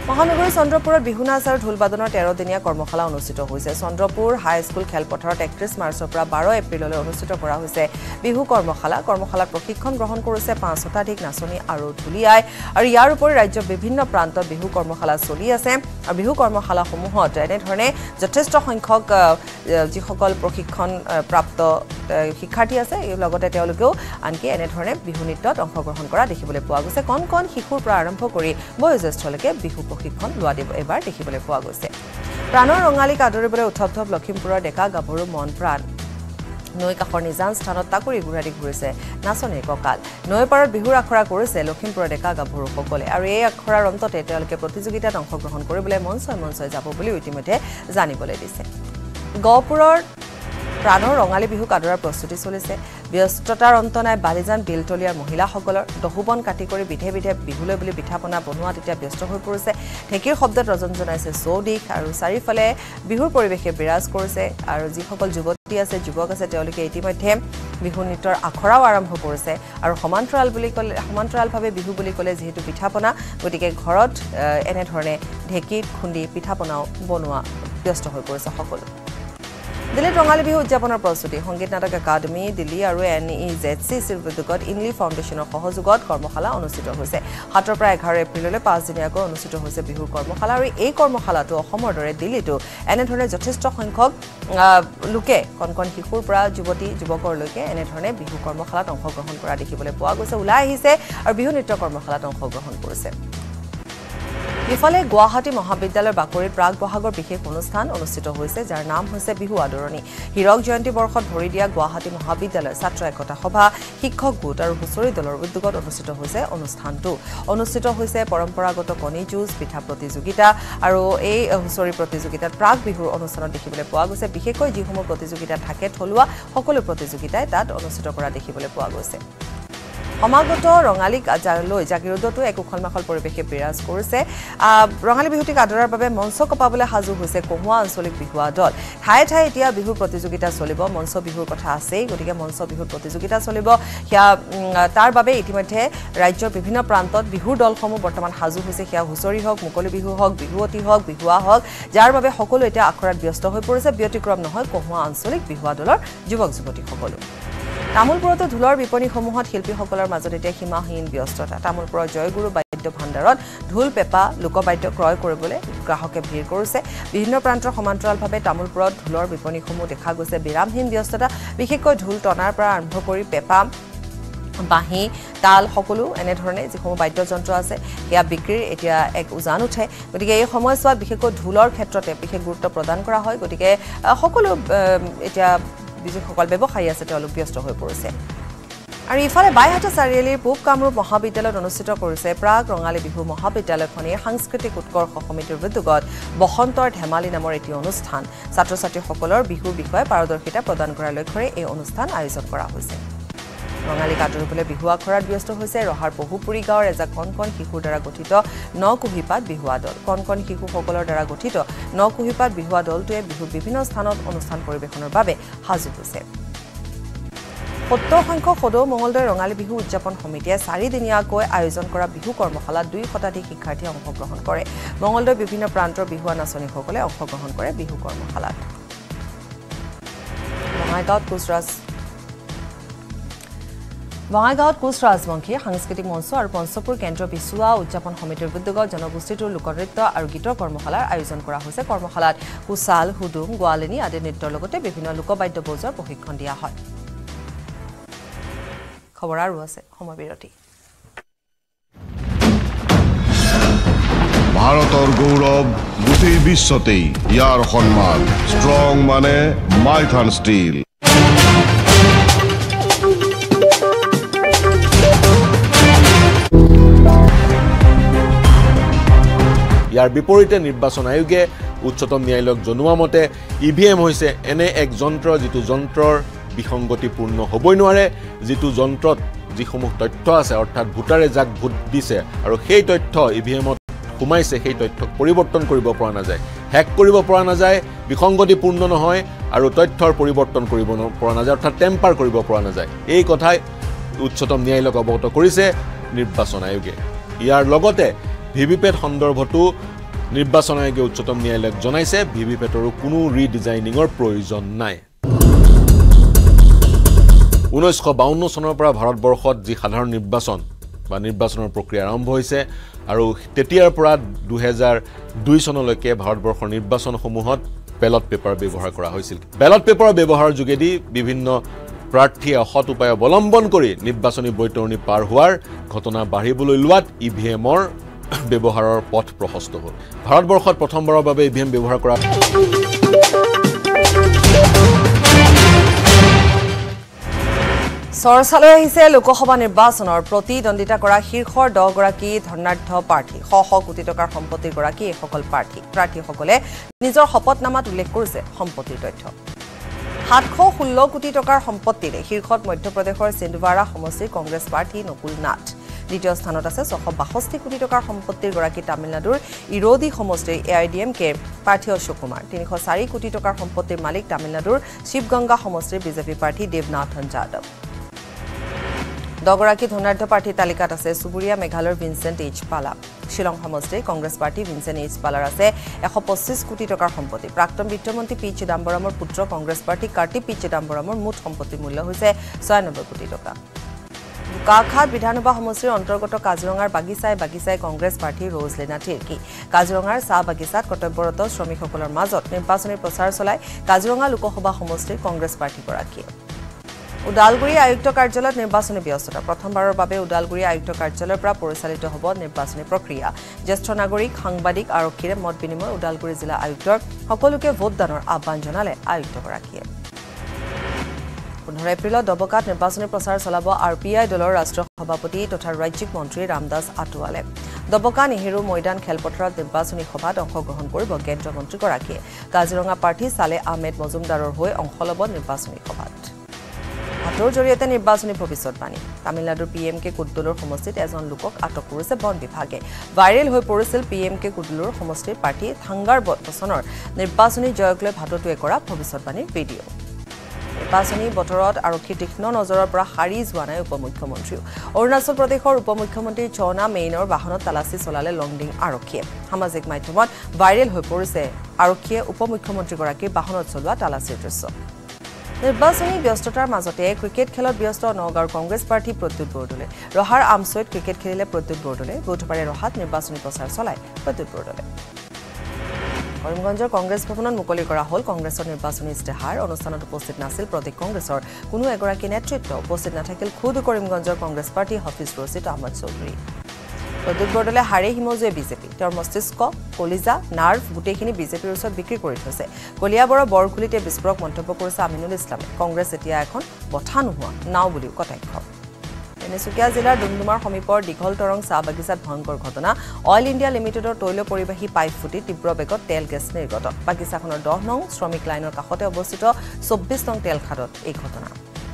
Speaker 1: মহানগৰী চন্দ্ৰপুৰত বিহু নাচ আৰু ঢোলবাদনৰ তেৰ দিনীয়া কৰ্মশালা অনুষ্ঠিত হৈছে চন্দ্ৰপুৰ হাইস্কুল খেলপথাৰত একত্ৰিশ মাৰ্চৰ পৰা বাৰ এপ্ৰিললৈ অনুষ্ঠিত কৰা হৈছে বিহু কৰ্মশালা কৰ্মশালাত প্ৰশিক্ষণ গ্ৰহণ কৰিছে পাঁচ শতাধিক নাচনী আৰু ঢুলীয়াই আৰু ইয়াৰ উপৰি ৰাজ্যৰ বিভিন্ন প্ৰান্তত বিহু কৰ্মশালা চলি আছে আৰু বিহু কৰ্মশালাসমূহত এনেধৰণে যথেষ্ট সংখ্যক যিসকল প্ৰশিক্ষণ প্ৰাপ্ত শিক্ষাৰ্থী আছে এই লগতে তেওঁলোকেও আনকি এনেধৰণে বিহু নৃত্যত অংশগ্ৰহণ কৰা দেখিবলৈ পোৱা গৈছে কণ কণ শিশুৰ পৰা আৰম্ভ কৰি বয়োজ্যেষ্ঠলৈকে বিহু প্ৰশিক্ষণ লোৱা এবাৰ দেখিবলৈ পোৱা গৈছে প্ৰাণৰ ৰঙালীক আদৰিবলৈ উৎসৱ লখিমপুৰৰ ডেকা গাভৰু মন প্ৰাণ নৈ কাষৰ নিজান স্থানত তাকুৰি ঘূৰাদি ঘূৰিছে নাচনীৰ কঁকাল নৈ পাৰত বিহুৰ আখৰা কৰিছে লখিমপুৰৰ ডেকা গাভৰুসকলে আৰু এই আখৰাৰ অন্ততে তেওঁলোকে প্ৰতিযোগিতাত অংশগ্ৰহণ কৰিবলৈ মঞ্চই মঞ্চই যাব বুলি ইতিমধ্যে জানিবলৈ দিছে গহপুৰৰ প্ৰাণৰ ৰঙালী বিহুক আদৰাৰ প্ৰস্তুতি চলিছে ব্যস্ততাৰ অন্ত নাই বালিজান বিলতলীয়াৰ মহিলাসকলৰ দহুবন কাটি কৰি বিধে বিধে বিহুলৈ বুলি পিঠাপনা বনোৱাত এতিয়া ব্যস্ত হৈ পৰিছে ঢেঁকীৰ শব্দত ৰজন জনাইছে চৌদিশ আৰু চাৰিওফালে বিহুৰ পৰিৱেশে বিৰাজ কৰিছে আৰু যিসকল যুৱতী আছে যুৱক আছে তেওঁলোকে ইতিমধ্যে বিহু নৃত্যৰ আখৰাও আৰম্ভ কৰিছে আৰু সমান্তৰাল বুলি ক'লে সমান্তৰালভাৱে বিহু বুলি ক'লে যিহেতু পিঠাপনা গতিকে ঘৰত এনেধৰণে ঢেঁকীত খুন্দি পিঠাপনাও বনোৱা ব্যস্ত হৈ পৰিছে সকলো দিল্লীত ৰঙালী বিহু উদযাপনৰ প্ৰস্তুতি সংগীত নাটক একাডেমী দিল্লী আৰু এন ই জেড চি চিৰ উদ্যোগত ইংলি ফাউণ্ডেশ্যনৰ সহযোগত কৰ্মশালা অনুষ্ঠিত হৈছে সাতৰ পৰা এঘাৰ এপ্ৰিললৈ পাঁচদিনীয়াকৈ অনুষ্ঠিত হৈছে বিহুৰ কৰ্মশালা আৰু এই কৰ্মশালাটো অসমৰ দৰে দিল্লীতো এনেধৰণে যথেষ্ট সংখ্যক লোকে কণ কণ শিশুৰ পৰা যুৱতী যুৱকৰলৈকে এনেধৰণে বিহু কৰ্মশালাত অংশগ্ৰহণ কৰা দেখিবলৈ পোৱা গৈছে ওলাই আহিছে আৰু বিহু নৃত্য কৰ্মশালাত অংশগ্ৰহণ কৰিছে ইফালে গুৱাহাটী মহাবিদ্যালয়ৰ বাকৰিত প্ৰাক বহাগৰ বিশেষ অনুষ্ঠান অনুষ্ঠিত হৈছে যাৰ নাম হৈছে বিহু আদৰণি হীৰক জয়ন্তী বৰ্ষত ভৰি দিয়া গুৱাহাটী মহাবিদ্যালয়ৰ ছাত্ৰ একতা সভা শিক্ষক গোট আৰু হুঁচৰি দলৰ উদ্যোগত অনুষ্ঠিত হৈছে অনুষ্ঠানটো অনুষ্ঠিত হৈছে পৰম্পৰাগত কণী যুঁজ পিঠা প্ৰতিযোগিতা আৰু এই হুঁচৰি প্ৰতিযোগিতাত প্ৰাক বিহুৰ অনুষ্ঠানত দেখিবলৈ পোৱা গৈছে বিশেষকৈ যিসমূহ প্ৰতিযোগিতা থাকে থলুৱা সকলো প্ৰতিযোগিতাই তাত অনুষ্ঠিত কৰা দেখিবলৈ পোৱা গৈছে সমাগত ৰঙালীক লৈ জাগিৰোডতো এক উখল মাখল পৰিৱেশে বিৰাজ কৰিছে ৰঙালী বিহুটিক আদৰাৰ বাবে মঞ্চ কপাবলৈ সাজু হৈছে কহুৱা আঞ্চলিক বিহুৱা দল ঠায়ে ঠায়ে এতিয়া বিহুৰ প্ৰতিযোগিতা চলিব মঞ্চ বিহুৰ কথা আছেই গতিকে মঞ্চ বিহুৰ প্ৰতিযোগিতা চলিব সেয়া তাৰ বাবে ইতিমধ্যে ৰাজ্যৰ বিভিন্ন প্ৰান্তত বিহুৰ দলসমূহ বৰ্তমান সাজু হৈছে সেয়া হুঁচৰি হওক মুকলি বিহু হওক বিহুৱতী হওক বিহুৱা হওক যাৰ বাবে সকলো এতিয়া আখৰাত ব্যস্ত হৈ পৰিছে ব্যতিক্ৰম নহয় কহুৱা আঞ্চলিক বিহুৱা দলৰ যুৱক যুৱতীসকলো তামুলপুৰতো ঢোলৰ বিপণীসমূহত শিল্পীসকলৰ মাজত এতিয়া সীমাহীন ব্যস্ততা তামুলপুৰৰ জয়গুৰু বাদ্য ভাণ্ডাৰত ঢোল পেঁপা লোকবাদ্য ক্ৰয় কৰিবলৈ গ্ৰাহকে ভিৰ কৰিছে বিভিন্ন প্ৰান্তৰ সমান্তৰালভাৱে তামুলপুৰত ঢোলৰ বিপণীসমূহ দেখা গৈছে বিৰামহীন ব্যস্ততা বিশেষকৈ ঢোল টনাৰ পৰা আৰম্ভ কৰি পেঁপা বাঁহী তাল সকলো এনেধৰণে যিসমূহ বাদ্যযন্ত্ৰ আছে সেয়া বিক্ৰীৰ এতিয়া এক উজান উঠে গতিকে এই সময়ছোৱাত বিশেষকৈ ঢোলৰ ক্ষেত্ৰতে বিশেষ গুৰুত্ব প্ৰদান কৰা হয় গতিকে সকলো এতিয়া যিসকল ব্যৱসায়ী আছে তেওঁলোক ব্যস্ত হৈ পৰিছে আৰু ইফালে বাইহাটা চাৰিআলিৰ পূব কামৰূপ মহাবিদ্যালয়ত অনুষ্ঠিত কৰিছে প্ৰাক ৰঙালী বিহু মহাবিদ্যালয়খনিৰ সাংস্কৃতিক উৎকৰ্ষ সমিতিৰ উদ্যোগত বসন্তৰ ধেমালি নামৰ এটি অনুষ্ঠান ছাত্ৰ ছাত্ৰীসকলৰ বিহুৰ বিষয়ে পাৰদৰ্শিতা প্ৰদান কৰাৰ লক্ষ্যৰে এই অনুষ্ঠান আয়োজন কৰা হৈছে ৰঙালী আদৰিবলৈ বিহু আখৰাত ব্যস্ত হৈছে ৰহাৰ পহুপুৰী গাঁৱৰ এজাক কণ কণ শিশুৰ দ্বাৰা গঠিত ন কুহিপাত বিহুৱা দল কণ কণ শিশুসকলৰ দ্বাৰা গঠিত ন কুহিপাত বিহুৱা দলটোৱে বিহুৰ বিভিন্ন স্থানত অনুষ্ঠান পৰিৱেশনৰ বাবে সাজু হৈছে সত্তৰ সংখ্যক সদৌ মঙলদৈ ৰঙালী বিহু উদযাপন সমিতিয়ে চাৰিদিনীয়াকৈ আয়োজন কৰা বিহু কৰ্মশালাত দুই শতাধিক শিক্ষাৰ্থীয়ে অংশগ্ৰহণ কৰে মঙলদৈৰ বিভিন্ন প্ৰান্তৰ বিহুৱা নাচনীসকলে অংশগ্ৰহণ কৰে বিহু কৰ্মশালাত বঙাইগাঁৱত কোচৰাজ বঙাইগাঁৱত কোচ ৰাজবংশী সাংস্কৃতিক মঞ্চ আৰু পঞ্চপুৰ কেন্দ্ৰীয় বিচুৱা উদযাপন সমিতিৰ উদ্যোগত জনগোষ্ঠীটোৰ লোকনৃত্য আৰু গীতৰ কৰ্মশালাৰ আয়োজন কৰা হৈছে কৰ্মশালাত কুচাল হুদুম গোৱালিনী আদি নৃত্যৰ লগতে বিভিন্ন লোকবাদ্য বজোৱাৰ প্ৰশিক্ষণ দিয়া হয় খবৰ আৰু আছে সময় বিৰতি
Speaker 2: ভাৰতৰ গৌৰৱ গোটেই বিশ্বতেই ইয়াৰ সন্মান ষ্ট্ৰং মানে মাইথান ষ্টীল
Speaker 4: ইয়াৰ বিপৰীতে নিৰ্বাচন আয়োগে উচ্চতম ন্যায়ালয়ক জনোৱা মতে ইভিএম হৈছে এনে এক যন্ত্ৰ যিটো যন্ত্ৰৰ বিসংগতিপূৰ্ণ হ'বই নোৱাৰে যিটো যন্ত্ৰত যিসমূহ তথ্য আছে অৰ্থাৎ ভোটাৰে যাক ভোট দিছে আৰু সেই তথ্য ইভিএমত সোমাইছে সেই তথ্যক পৰিৱৰ্তন কৰিব পৰা নাযায় হেক কৰিব পৰা নাযায় বিসংগতিপূৰ্ণ নহয় আৰু তথ্যৰ পৰিৱৰ্তন কৰিব পৰা নাযায় অৰ্থাৎ টেম্পাৰ কৰিব পৰা নাযায় এই কথাই উচ্চতম ন্যায়ালয়ক অৱগত কৰিছে নিৰ্বাচন আয়োগে ইয়াৰ লগতে ভিভিপেট সন্দৰ্ভতো নিৰ্বাচন আয়োগে উচ্চতম ন্যায়ালয়ক জনাইছে ভিভিপেটৰো কোনো ৰিডিজাইনিঙৰ প্ৰয়োজন নাই ঊনৈছশ বাৱন্ন চনৰ পৰা ভাৰতবৰ্ষত যি সাধাৰণ নিৰ্বাচন বা নিৰ্বাচনৰ প্ৰক্ৰিয়া আৰম্ভ হৈছে আৰু তেতিয়াৰ পৰা দুই হাজাৰ দুই চনলৈকে ভাৰতবৰ্ষৰ নিৰ্বাচনসমূহত বেলট পেপাৰ ব্যৱহাৰ কৰা হৈছিল বেলট পেপাৰৰ ব্যৱহাৰৰ যোগেদি বিভিন্ন প্ৰাৰ্থীয়ে অসৎ উপায় অৱলম্বন কৰি নিৰ্বাচনী বৈতৰণি পাৰ হোৱাৰ ঘটনা বাঢ়িবলৈ লোৱাত ইভিএমৰ ব্যৱহাৰৰ পথ প্ৰশস্ত হ'ল ভাৰতবৰ্ষত প্ৰথমবাৰৰ বাবে ইভিএম ব্যৱহাৰ কৰা
Speaker 1: চৰ্চালৈ আহিছে লোকসভা নিৰ্বাচনৰ প্ৰতিদ্বন্দ্বিতা কৰা শীৰ্ষৰ দহ গৰাকী ধনাঢ্য প্ৰাৰ্থী শ শ কোটি টকাৰ সম্পত্তিৰ গৰাকী এইসকল প্ৰাৰ্থী প্ৰাৰ্থীসকলে নিজৰ শপতনামাত উল্লেখ কৰিছে সম্পত্তিৰ তথ্য সাতশ ষোল্ল কোটি টকাৰ সম্পত্তিৰে শীৰ্ষত মধ্যপ্ৰদেশৰ সিন্ধৱাৰা সমষ্টিৰ কংগ্ৰেছ প্ৰাৰ্থী নকুল নাথ দ্বিতীয় স্থানত আছে ছশ বাষষ্ঠি কোটি টকাৰ সম্পত্তিৰ গৰাকী তামিলনাডুৰ ইৰোডি সমষ্টিৰ A I D M K প্ৰাৰ্থী অশোক কুমাৰ তিনিশ চাৰি কোটি টকাৰ সম্পত্তিৰ মালিক তামিলনাডুৰ শিৱগংগা সমষ্টিৰ বিজেপি প্ৰাৰ্থী দেৱনাথন যাদৱ দহগৰাকী ধনাঢ্য প্ৰাৰ্থীৰ তালিকাত আছে চুবুৰীয়া মেঘালয়ৰ ভিনচেণ্ট এইচ পালা শিলং সমষ্টিৰ কংগ্ৰেছ প্ৰাৰ্থী ভিনচেণ্ট এইচ পালাৰ আছে এশ পঁচিছ কোটি টকাৰ সম্পত্তি প্ৰাক্তন বিত্তমন্ত্ৰী পি চিদাম্বৰমৰ পুত্ৰ কংগ্ৰেছ প্ৰাৰ্থী কাৰ্তি পি চিদাম্বৰমৰ মুঠ সম্পত্তিৰ মূল্য হৈছে ছয়ানব্বৈ কোটি টকা কাখাত বিধানসভা সমষ্টিৰ অন্তৰ্গত কাজিৰঙাৰ বাগিচাই বাগিচাই কংগ্ৰেছ প্ৰাৰ্থী ৰৌজলিনা তিৰ্কি কাজিৰঙাৰ চাহ বাগিচাত কৰ্তব্যৰত শ্ৰমিকসকলৰ মাজত নিৰ্বাচনী প্ৰচাৰ চলাই কাজিৰঙা লোকসভা সমষ্টিৰ কংগ্ৰেছ প্ৰাৰ্থীগৰাকীয়ে উদালগুৰি আয়ুক্ত কাৰ্যালয়ত নিৰ্বাচনী ব্যস্ততা প্ৰথমবাৰৰ বাবে উদালগুৰি আয়ুক্ত কাৰ্যালয়ৰ পৰা পৰিচালিত হ'ব নিৰ্বাচনী প্ৰক্ৰিয়া জ্যেষ্ঠ নাগৰিক সাংবাদিক আৰক্ষীৰে মত বিনিময় উদালগুৰি জিলা আয়ুক্তৰ সকলোকে ভোটদানৰ আহ্বান জনালে আয়ুক্তগৰাকীয়ে পোন্ধৰ এপ্ৰিলত দবকাত নিৰ্বাচনী প্ৰচাৰ চলাব আৰ পি আই দলৰ ৰাষ্ট্ৰীয় সভাপতি তথা ৰাজ্যিক মন্ত্ৰী ৰামদাস আটোৱালে দবকা নেহেৰু ময়দান খেলপথাৰত নিৰ্বাচনী সভাত অংশগ্ৰহণ কৰিব কেন্দ্ৰীয় মন্ত্ৰীগৰাকীয়ে কাজিৰঙা প্ৰাৰ্থী সালে আহমেদ মজুমদাৰৰ হৈ অংশ ল'ব নিৰ্বাচনী সভাত হাতৰ জৰিয়তে নিৰ্বাচনী ভৱিষ্যতবাণী তামিলনাডুৰ পি এম কে কুদ্দুলৰ সমষ্টিত এজন লোকক আটক কৰিছে বন বিভাগে ভাইৰেল হৈ পৰিছিল পি এম কে কুদ্দুলৰ সমষ্টিৰ প্ৰাৰ্থী থাংগাৰ বচনৰ নিৰ্বাচনী জয়ক লৈ ভাটুৱে কৰা ভৱিষ্যতবাণীৰ ভিডিঅ' নিৰ্বাচনী বতৰত আৰক্ষীৰ তীক্ষ্ণ নজৰৰ পৰা সাৰি যোৱা নাই উপ মুখ্যমন্ত্ৰীও অৰুণাচল প্ৰদেশৰ উপ মুখ্যমন্ত্ৰী চৌনা মেইনৰ বাহনত তালাচী চলালে লংডিং আৰক্ষীয়ে সামাজিক মাধ্যমত ভাইৰেল হৈ পৰিছে আৰক্ষীয়ে উপ মুখ্যমন্ত্ৰীগৰাকীৰ বাহনত চলোৱা তালাচীৰ দৃশ্য নিৰ্বাচনী ব্যস্ততাৰ মাজতে ক্ৰিকেট খেলত ব্যস্ত নগাঁৱৰ কংগ্ৰেছ প্ৰাৰ্থী প্ৰদ্যুৎ বৰদলৈ ৰহাৰ আমচৈত ক্ৰিকেট খেলিলে প্ৰদ্যুৎ বৰদলৈ বুধবাৰে ৰহাত নিৰ্বাচনী প্ৰচাৰ চলায় প্ৰদ্যুৎ বৰদলৈ কৰিমগঞ্জৰ কংগ্ৰেছ ভৱনত মুকলি কৰা হ'ল কংগ্ৰেছৰ নিৰ্বাচনী ইস্তেহাৰ অনুষ্ঠানত উপস্থিত নাছিল প্ৰদেশ কংগ্ৰেছৰ কোনো এগৰাকী নেতৃত্ব উপস্থিত নাথাকিল খুদ কৰিমগঞ্জৰ কংগ্ৰেছ প্ৰাৰ্থী হাফিজ ৰছিদ আহমদ চৌধুৰী প্ৰদ্যুৎ বৰদলৈ হাৰে হিমজুৱে বিজেপি তেওঁৰ মস্তিষ্ক কলিজা নাৰ্ভ গোটেইখিনি বিজেপিৰ ওচৰত বিক্ৰী কৰি থৈছে কলিয়াবৰৰ বৰখুলিতে বিস্ফোৰক মন্তব্য কৰিছে আমিনুল ইছলামে কংগ্ৰেছ এতিয়া এখন বঠা নোহোৱা নাও বুলিও কটাক্ষ তিনিচুকীয়া জিলাৰ ডুমডুমাৰ সমীপৰ দীঘল তৰং চাহ বাগিচাত ভয়ংকৰ ঘটনা অইল ইণ্ডিয়া লিমিটেডৰ তৈল পৰিবাহী পাইপ ফুটি তীব্ৰ বেগত তেল গেছ নিৰ্গত বাগিচাখনৰ দহ নং শ্ৰমিক লাইনৰ কাষতে অৱস্থিত চৌব্বিছ নং তেল খাদত এই ঘটনা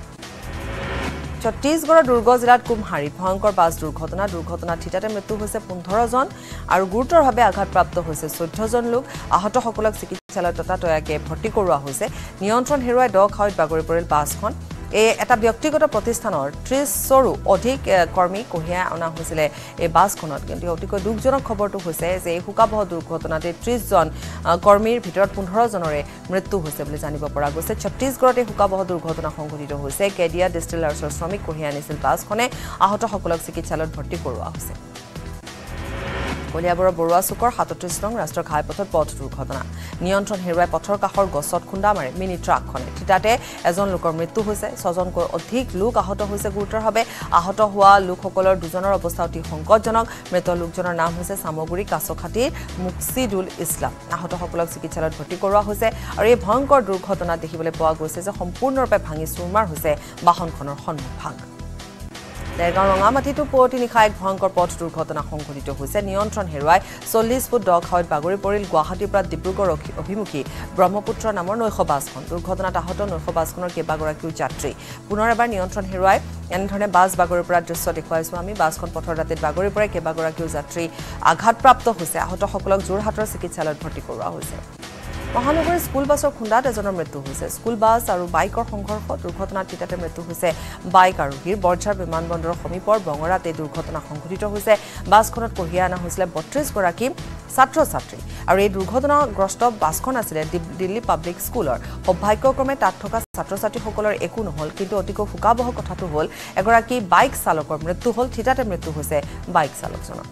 Speaker 1: ছত্তীশগড়ৰ দুৰ্গ জিলাত কুমহাৰীত ভয়ংকৰ বাছ দুৰ্ঘটনা দুৰ্ঘটনাত থিতাতে মৃত্যু হৈছে পোন্ধৰ জন আৰু গুৰুতৰভাৱে আঘাতপ্ৰাপ্ত হৈছে চৈধ্য জন লোক আহতসকলক চিকিৎসালয়ত ততাতৈয়াকৈ ভৰ্তি কৰোৱা হৈছে নিয়ন্ত্ৰণ হেৰুৱাই দ খাৱৈত বাগৰি পৰিল বাছখন এই এটা ব্যক্তিগত প্ৰতিষ্ঠানৰ ত্ৰিছৰো অধিক কৰ্মী কঢ়িয়াই অনা হৈছিলে এই বাছখনত কিন্তু অতিকৈ দুখজনক খবৰটো হৈছে যে এই শোকাবহ দুৰ্ঘটনাতে ত্ৰিছ জন কৰ্মীৰ ভিতৰত পোন্ধৰ জনৰে মৃত্যু হৈছে বুলি জানিব পৰা গৈছে ছত্তীশগড়ত এই শোকাবহ দুৰ্ঘটনা সংঘটিত হৈছে কেডিয়া ডিষ্টিলাৰ্ছৰ শ্ৰমিক কঢ়িয়াই আনিছিল বাছখনে আহতসকলক চিকিৎসালয়ত ভৰ্তি কৰোৱা হৈছে কলিয়াবৰৰ বৰুৱা চুকৰ সাতত্ৰিছ নং ৰাষ্ট্ৰীয় ঘাইপথত পথ দুৰ্ঘটনা নিয়ন্ত্ৰণ হেৰুৱাই পথৰ কাষৰ গছত খুন্দা মাৰে মিনি ট্ৰাকখনে থিতাতে এজন লোকৰ মৃত্যু হৈছে ছজনকৈ অধিক লোক আহত হৈছে গুৰুতৰভাৱে আহত হোৱা লোকসকলৰ দুজনৰ অৱস্থা অতি সংকটজনক মৃত লোকজনৰ নাম হৈছে চামগুৰি কাছখাটিৰ মুকছিদুল ইছলাম আহতসকলক চিকিৎসালয়ত ভৰ্তি কৰোৱা হৈছে আৰু এই ভয়ংকৰ দুৰ্ঘটনাত দেখিবলৈ পোৱা গৈছে যে সম্পূৰ্ণৰূপে ভাঙি চুৰমাৰ হৈছে বাহনখনৰ সন্মুখভাগ দেৰগাঁও ৰঙামাটিতো পুৱতি নিশা এক ভয়ংকৰ পথ দুৰ্ঘটনা সংঘটিত হৈছে নিয়ন্ত্ৰণ হেৰুৱাই চল্লিছ ফুট দ খাৱৈত বাগৰি পৰিল গুৱাহাটীৰ পৰা ডিব্ৰুগড় অভিমুখী ব্ৰহ্মপুত্ৰ নামৰ নৈশ বাছখন দুৰ্ঘটনাত আহত নৈশ বাছখনৰ কেইবাগৰাকীও যাত্ৰী পুনৰ এবাৰ নিয়ন্ত্ৰণ হেৰুৱাই এনেধৰণে বাছ বাগৰি পৰা দৃশ্য দেখুৱাইছোঁ আমি বাছখন পথৰ দাঁতিত বাগৰি পৰে কেইবাগৰাকীও যাত্ৰী আঘাতপ্ৰাপ্ত হৈছে আহতসকলক যোৰহাটৰ চিকিৎসালয়ত ভৰ্তি কৰোৱা হৈছে মহানগৰীৰ স্কুল বাছৰ খুন্দাত এজনৰ মৃত্যু হৈছে স্কুল বাছ আৰু বাইকৰ সংঘৰ্ষ দুৰ্ঘটনাত থিতাতে মৃত্যু হৈছে বাইক আৰোহীৰ বৰঝাৰ বিমানবন্দৰৰ সমীপৰ বঙৰাত এই দুৰ্ঘটনা সংঘটিত হৈছে বাছখনত কঢ়িয়াই অনা হৈছিলে বত্ৰিছ গৰাকী ছাত্ৰ ছাত্ৰী আৰু এই দুৰ্ঘটনাগ্ৰস্ত বাছখন আছিলে দিল্লী পাব্লিক স্কুলৰ সৌভাগ্যক্ৰমে তাত থকা ছাত্ৰ ছাত্ৰীসকলৰ একো নহল কিন্তু অতিকৈ শোকাবহ কথাটো হ'ল এগৰাকী বাইক চালকৰ মৃত্যু হ'ল থিতাতে মৃত্যু হৈছে বাইক চালকজনৰ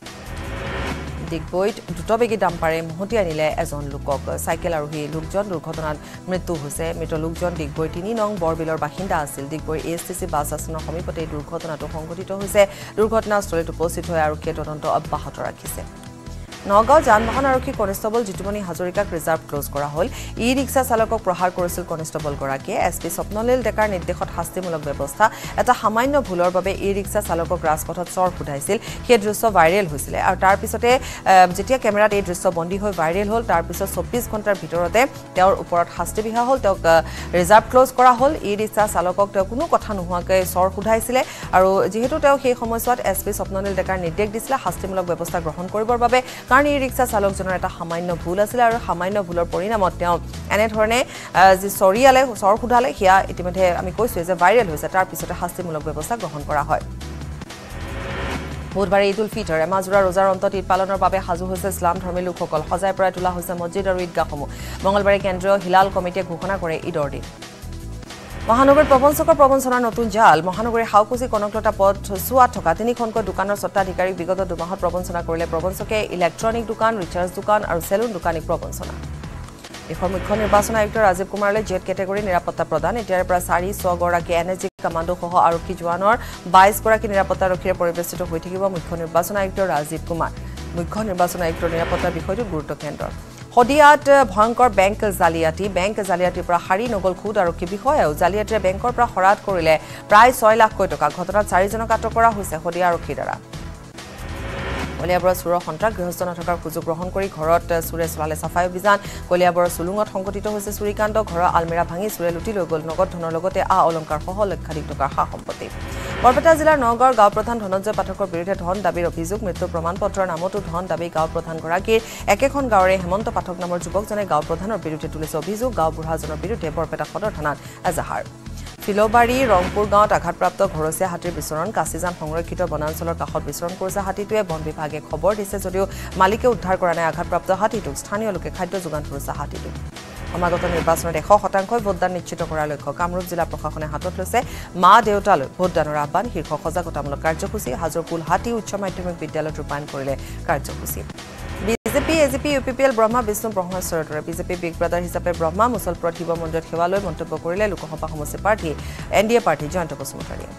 Speaker 1: ডিগবৈত দ্ৰুতবেগী ডাম্পাৰে মহতি আনিলে এজন লোকক সাইকেল আৰোহী লোকজন দুৰ্ঘটনাত মৃত্যু হৈছে মৃত লোকজন ডিগবৈ তিনি নং বৰবিলৰ বাসিন্দা আছিল ডিগবৈ এএছটিসি বাছ আস্থানৰ সমীপতে দুৰ্ঘটনাটো সংঘটিত হৈছে দুৰ্ঘটনাস্থলীত উপস্থিত হৈ আৰক্ষীয়ে তদন্ত অব্যাহত ৰাখিছে নগাঁও যান-বাহন আৰক্ষী কনিষ্টেবল জিতুমণি হাজৰিকাক ৰিজাৰ্ভ ক্লোজ কৰা হ'ল ই ৰিক্সা চালকক প্ৰহাৰ কৰিছিল কনিষ্টেবল গৰাকীয়ে এছপি স্বপ্নলীল ডেকাৰ নিৰ্দেশত শাস্তিমূলক ব্যৱস্থা এটা সামান্য ভুলৰ বাবে ই ৰিক্সা চালকক ৰাজপথত চৰ ফুটাইছিল সেই দৃশ্য ভাইৰেল হৈছিল আৰু তাৰ পিছতে যেতিয়া কেমেৰাত এই দৃশ্য বন্দী হৈ ভাইৰেল হ'ল তাৰ পিছত চৌব্বিছ ঘণ্টাৰ ভিতৰতে তেওঁৰ ওপৰত শাস্তি বিহা হ'ল তেওঁক ৰিজাৰ্ভ ক্লোজ কৰা হ'ল ই ৰিক্সা চালকক তেওঁ কোনো কথা নোহোৱাকৈ চৰ ফুটাইছিলে আৰু যেহেতু তেওঁ সেই সময়ছোৱাত এছপি স্বপ্নলীল ডেকাৰ নিৰ্দেশ দিছিলে শাস্তিমূলক ব্যৱস্থা গ্ৰহণ কৰিবৰ বাবে কাৰণ এই ৰিক্সা চালকজনৰ এটা সামান্য ভুল আছিল আৰু সামান্য ভুলৰ পৰিণামত তেওঁ এনেধৰণে যি চৰিয়ালে চৰ ফুটালে সেয়া ইতিমধ্যে আমি কৈছোঁ যে ভাইৰেল হৈছে তাৰ পিছতে শাস্তিমূলক ব্যৱস্থা গ্ৰহণ কৰা হয় বুধবাৰে ঈদ উল ফিতৰ এমাজোৰা ৰোজাৰ অন্তত ঈদ পালনৰ বাবে সাজু হৈছে ইছলাম ধৰ্মী লোকসকল সজাই পৰাই তোলা হৈছে মছজিদ আৰু ঈদগাহসমূহ মঙলবাৰে কেন্দ্ৰীয় হিলাল কমিটিয়ে ঘোষণা কৰে ঈদৰ দিন মহানগৰ প্ৰবঞ্চকৰ প্ৰবঞ্চনাৰ নতুন জাল মহানগৰীৰ হাউকুচি কনকলতা পথ চোৱাত থকা তিনিখনকৈ দোকানৰ স্বত্বাধিকাৰীক বিগত দুমাহত প্ৰবঞ্চনা কৰিলে প্ৰবঞ্চকে ইলেক্ট্ৰনিক দোকান ৰিচাৰ্জ দোকান আৰু চেলুন দোকানীক প্ৰবঞ্চনা দেশৰ মুখ্য নিৰ্বাচন আয়ুক্ত ৰাজীৱ কুমাৰলৈ জেড কেটেগৰী নিৰাপত্তা প্ৰদান এতিয়াৰ পৰা চাৰি ছগৰাকী এন এছ জি কামাণ্ডোসহ আৰক্ষী জোৱানৰ বাইছ গৰাকী নিৰাপত্তাৰক্ষীৰে পৰিৱেষ্টিত হৈ থাকিব মুখ্য নিৰ্বাচন আয়ুক্ত ৰাজীৱ কুমাৰ মুখ্য নিৰ্বাচন আয়ুক্তৰ নিৰাপত্তাৰ বিষয়টো গুৰুত্ব কেন্দ্ৰ হদিয়াত ভয়ংকৰ বেংক জালিয়াতি বেংক জালিয়াতিৰ পৰা হাৰি নগল খুদ আৰক্ষী বিষয়াও জালিয়াতিৰে বেংকৰ পৰা হৰাত কৰিলে প্ৰায় ছয় লাখকৈ টকা ঘটনাত চাৰিজনক আটক কৰা হৈছে হদিয়া আৰক্ষীৰ দ্বাৰা কলিয়াবৰৰ চুৰৰ সন্ত্ৰাস গৃহস্থ নথকাৰ সুযোগ গ্ৰহণ কৰি ঘৰত চুৰে চলালে চাফাই অভিযান কলিয়াবৰৰ চুলুঙত সংঘটিত হৈছে চুৰিকাণ্ড ঘৰৰ আলমিৰা ভাঙি চুৰে লুটি লৈ গ'ল নগদ ধনৰ লগতে আ অলংকাৰ সহ লক্ষাধিক টকাৰ সা সম্পত্তি বৰপেটা জিলাৰ নগাঁৱৰ গাঁও প্ৰধান ধনঞ্জয় পাঠকৰ বিৰুদ্ধে ধন দাবীৰ অভিযোগ মৃত্যু প্ৰমাণপত্ৰৰ নামতো ধন দাবী গাঁও প্ৰধানগৰাকীৰ একেখন গাঁৱৰে হেমন্ত পাঠক নামৰ যুৱকজনে গাঁও প্ৰধানৰ বিৰুদ্ধে তুলিছে অভিযোগ গাঁও বুঢ়াজনৰ বিৰুদ্ধে বৰপেটা সদৰ থানাত এজাহাৰ ফিলবাৰী ৰংপুৰ গাঁৱত আঘাতপ্ৰাপ্ত ঘৰচীয়া হাতীৰ বিচৰণ কাছিজান সংৰক্ষিত বনাঞ্চলৰ কাষত বিচৰণ কৰিছে হাতীটোৱে বন বিভাগে খবৰ দিছে যদিও মালিকে উদ্ধাৰ কৰা নাই আঘাতপ্ৰাপ্ত হাতীটোক স্থানীয় লোকে খাদ্য যোগান ধৰিছে হাতীটোক সমাগত নিৰ্বাচনত এশ শতাংশই ভোটদান নিশ্চিত কৰাৰ লক্ষ্য কামৰূপ জিলা প্ৰশাসনে হাতত লৈছে মা দেউতালৈ ভোটদানৰ আহ্বান শীৰ্ষ সজাগতামূলক কাৰ্যসূচী হাজোৰ কুলহাটী উচ্চ মাধ্যমিক বিদ্যালয়ত ৰূপায়ণ কৰিলে কাৰ্যসূচী BJP AGP U P P L Brahma Vishnu ব্ৰহ্মেশ্বৰৰ দৰে বিজেপি বিগ ব্ৰাদাৰ হিচাপে ব্ৰহ্মা মুছলপুৰত শিৱ মন্দিৰত সেৱা লৈ মন্তব্য কৰিলে লোকসভা সমষ্টি প্ৰাৰ্থী এন ডি এ প্ৰাৰ্থী জয়ন্ত বসুমতাৰীয়ে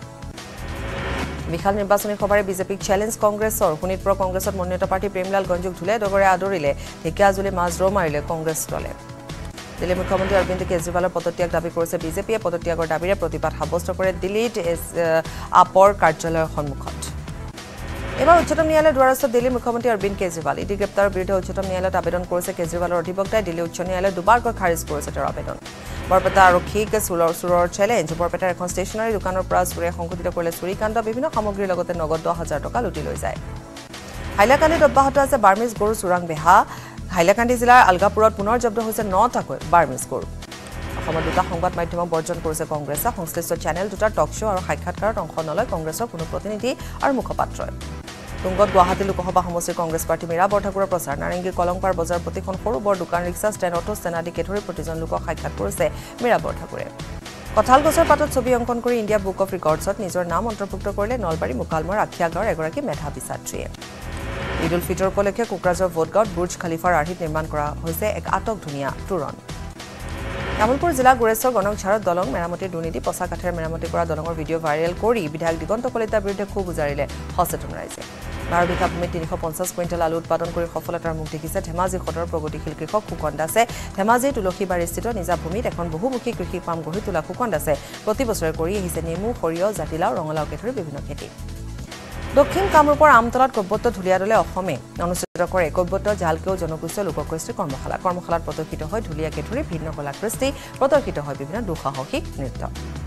Speaker 1: বিশাল নিৰ্বাচনী সভাৰে বিজেপিক চেলেঞ্জ কংগ্ৰেছৰ শোণিতপুৰ কংগ্ৰেছত মনোনীত প্ৰাৰ্থী প্ৰেমলাল গঞ্জুক ঢুলে ডগৰে আদৰিলে ঢেকিয়াজুলি মাছ ৰৌ মাৰিলে কংগ্ৰেছ দলে দিল্লী মুখ্যমন্ত্ৰী অৰবিন্দ কেজৰিৱালৰ পদত্যাগ দাবী কৰিছে বিজেপিয়ে পদত্যাগৰ দাবীৰে প্ৰতিবাদ সাব্যস্ত কৰে দিল্লীত আপৰ কাৰ্যালয়ৰ সন্মুখত এবাৰ উচ্চতম ন্যায়ালয়ৰ দ্বাৰস্থ দিল্লী মুখ্যমন্ত্ৰী অৰবিন্দ কেজৰিৱাল ইডি গ্ৰেপ্তাৰৰ বিৰুদ্ধে উচ্চতম ন্যায়ালয়ত আবেদন কৰিছে কেজৰিৱালৰ অধিবক্তাই দিল্লী উচ্চ ন্যায়ালয়ত দুবাৰকৈ খাৰিজ কৰিছে তেওঁৰ আবেদন বৰপেটা আৰক্ষীক চুৰৰ চুৰৰ চেলেঞ্জ বৰপেটাৰ এখন ষ্টেচনাৰী দোকানৰ পৰা চুৰে সংঘটিত কৰিলে চুৰিকাণ্ড বিভিন্ন সামগ্ৰীৰ লগতে নগদ দহ হাজাৰ টকা লুটি লৈ যায় হাইলাকান্দিত অব্যাহত আছে বাৰ্মিজ গৰু চোৰাং বেহা হাইলাকান্দি জিলাৰ আলগাপুৰত পুনৰ জব্দ হৈছে নটাকৈ বাৰ্মিজ গৰু অসমত দুটা সংবাদ মাধ্যমক বৰ্জন কৰিছে কংগ্ৰেছে সংশ্লিষ্ট চেনেল দুটাৰ টক শ্ব' আৰু সাক্ষাৎকাৰত অংশ নলয় কংগ্ৰেছৰ কোনো প্ৰতিনিধি আৰু মুখপাত্ৰই তুংগত গুৱাহাটী লোকসভা সমষ্টিৰ কংগ্ৰেছ প্ৰাৰ্থী মীৰা বৰঠাকুৰৰ প্ৰচাৰ নাৰেংগীৰ কলংপাৰ বজাৰ প্ৰতিখন সৰু বৰ দোকান ৰিক্সা ষ্টেণ্ড অটো ষ্টেণ্ড আদিকে ধৰি প্ৰতিজন লোকক সাক্ষাৎ কৰিছে মীৰা বৰঠাকুৰে কঁঠাল গছৰ পাতত ছবি অংকন কৰি ইণ্ডিয়া বুক অফ ৰেকৰ্ডছত নিজৰ নাম অন্তৰ্ভুক্ত কৰিলে নলবাৰী মুকালমৰ আখিয়া গাঁৱৰ এগৰাকী মেধাৱী ছাত্ৰীয়ে ঈদ উল ফিতৰ উপলক্ষে কোকৰাঝাৰ ভোটগাঁৱত বুৰ্জ খালিফাৰ আৰ্হিত নিৰ্মাণ কৰা হৈছে এক আটক ধুনীয়া তোৰণ তামুলপুৰ জিলা গুৰেশ্বৰ গণকঝাৰত দলং মেৰামতিৰ দুৰ্নীতি পচা কাঠেৰে মেৰামতি কৰা দলঙৰ ভিডিঅ' ভাইৰেল কৰি বিধায়ক দিগন্ত কলিতাৰ বিৰুদ্ধে ক্ষোভ উজাৰিলে সচেতন ৰাইজে বাৰ বিঘা ভূমিত তিনিশ পঞ্চাছ কুইণ্টেল আলু উৎপাদন কৰি সফলতাৰ মুখ দেখিছে ধেমাজি সদৰ প্ৰগতিশীল কৃষক ফুকন দাসে ধেমাজিৰ তুলসীবাৰীস্থিত নিজা ভূমিত এখন বহুমুখী কৃষি ফাৰ্ম গঢ়ি তোলা ফুকন দাসে প্ৰতি বছৰে কৰি আহিছে নেমু সৰিয়হ জাতিলাও ৰঙালাওকে ধৰি বিভিন্ন খেতি দক্ষিণ কামৰূপৰ আমতলাত কৈবত্য ঢুলীয়া দলে অসমে অনুষ্ঠিত কৰে কৈবত্য জালকেও জনগোষ্ঠীয় লোককৃষ্টি কৰ্মশালা কৰ্মশালাত প্ৰদৰ্শিত হয় ঢুলীয়াকে ধৰি ভিন্ন কলাকৃষ্টি প্ৰদৰ্শিত হয় বিভিন্ন দুঃসাহসিক নৃত্য